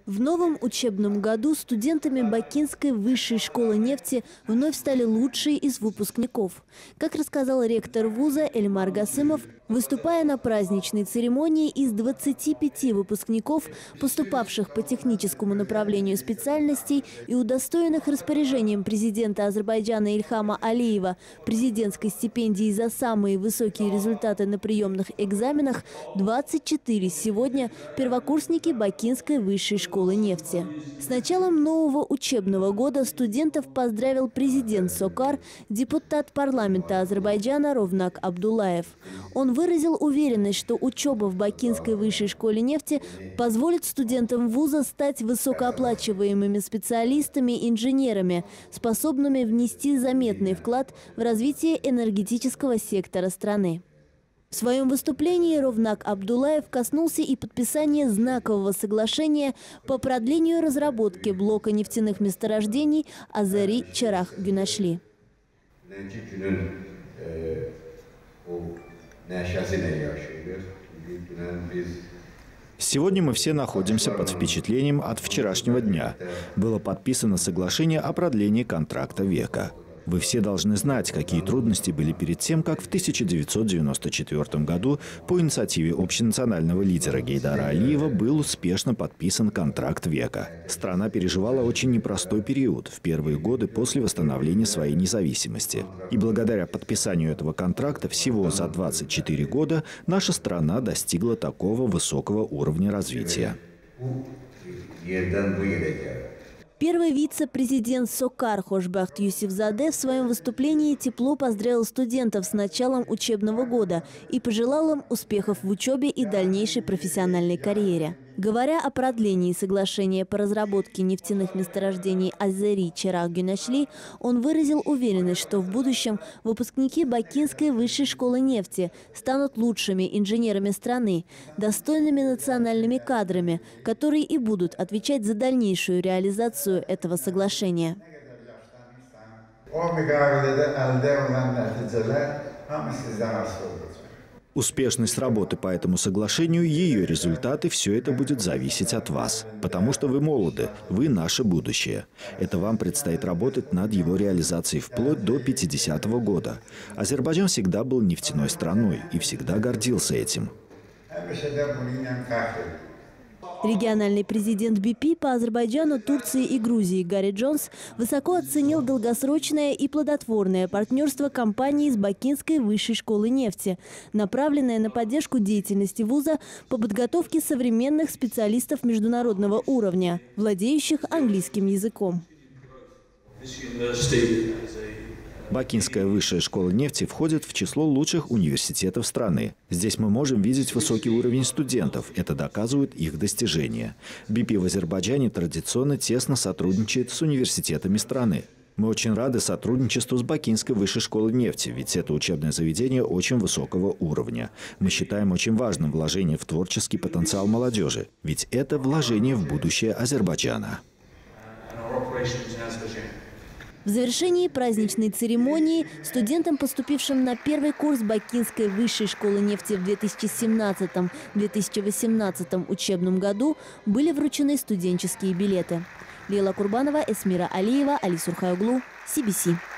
В новом учебном году студентами Бакинской высшей школы нефти вновь стали лучшие из выпускников. Как рассказал ректор вуза Эльмар Гасымов, выступая на праздничной церемонии, из 25 выпускников, поступавших по техническому направлению специальностей и удостоенных распоряжением президента Азербайджана Ильхама Алиева президентской стипендии за самые высокие результаты на приемных экзаменах, 24 сегодня первокурсники Бакинской высшей школы нефти. С началом нового учебного года студентов поздравил президент СОКАР, депутат парламента Азербайджана Ровнак Абдуллаев. Он выразил уверенность, что учеба в Бакинской высшей школе нефти позволит студентам вуза стать высокооплачиваемыми специалистами и инженерами, способными внести заметный вклад в развитие энергетического сектора страны. В своем выступлении Ровнак Абдуллаев коснулся и подписания знакового соглашения по продлению разработки блока нефтяных месторождений Азери-Чарах-Гюнашли. Сегодня мы все находимся под впечатлением от вчерашнего дня. Было подписано соглашение о продлении контракта века. Вы все должны знать, какие трудности были перед тем, как в 1994 году по инициативе общенационального лидера Гейдара Алиева был успешно подписан контракт века. Страна переживала очень непростой период в первые годы после восстановления своей независимости. И благодаря подписанию этого контракта всего за 24 года наша страна достигла такого высокого уровня развития. Первый вице-президент СОКАР Хошбахт Юсифзаде в своем выступлении тепло поздравил студентов с началом учебного года и пожелал им успехов в учебе и дальнейшей профессиональной карьере. Говоря о продлении соглашения по разработке нефтяных месторождений Азери-Чарах-Гюнашли, он выразил уверенность, что в будущем выпускники Бакинской высшей школы нефти станут лучшими инженерами страны, достойными национальными кадрами, которые и будут отвечать за дальнейшую реализацию этого соглашения. Успешность работы по этому соглашению, ее результаты – все это будет зависеть от вас. Потому что вы молоды, вы наше будущее. Это вам предстоит работать над его реализацией вплоть до 50-го года. Азербайджан всегда был нефтяной страной и всегда гордился этим. Региональный президент BP по Азербайджану, Турции и Грузии Гарри Джонс высоко оценил долгосрочное и плодотворное партнерство компании с Бакинской высшей школы нефти, направленное на поддержку деятельности вуза по подготовке современных специалистов международного уровня, владеющих английским языком. Бакинская высшая школа нефти входит в число лучших университетов страны. Здесь мы можем видеть высокий уровень студентов. Это доказывает их достижения. BP в Азербайджане традиционно тесно сотрудничает с университетами страны. Мы очень рады сотрудничеству с Бакинской высшей школой нефти, ведь это учебное заведение очень высокого уровня. Мы считаем очень важным вложение в творческий потенциал молодежи, ведь это вложение в будущее Азербайджана. В завершении праздничной церемонии студентам, поступившим на первый курс Бакинской высшей школы нефти в 2017-2018 учебном году, были вручены студенческие билеты. Лейла Курбанова, Эсмира Алиева, Али Сурхайоглу, CBC.